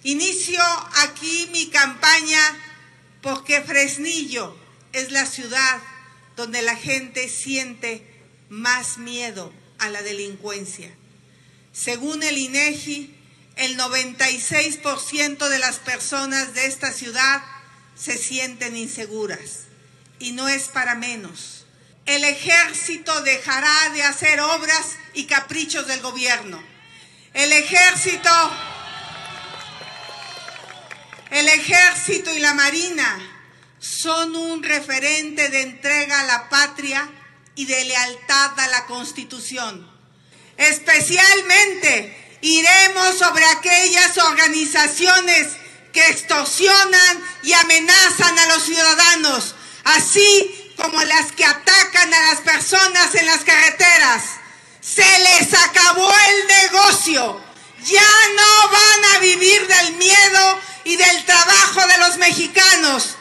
Inicio aquí mi campaña porque Fresnillo es la ciudad donde la gente siente más miedo a la delincuencia. Según el INEGI, el 96% de las personas de esta ciudad se sienten inseguras, y no es para menos. El ejército dejará de hacer obras y caprichos del gobierno. El ejército y la Marina son un referente de entrega a la patria y de lealtad a la Constitución. Especialmente iremos sobre aquellas organizaciones que extorsionan y amenazan a los ciudadanos, así como las que atacan a las personas en las carreteras. Se les acabó el negocio. Ya no van a vivir del miedo y del trabajo de los mexicanos.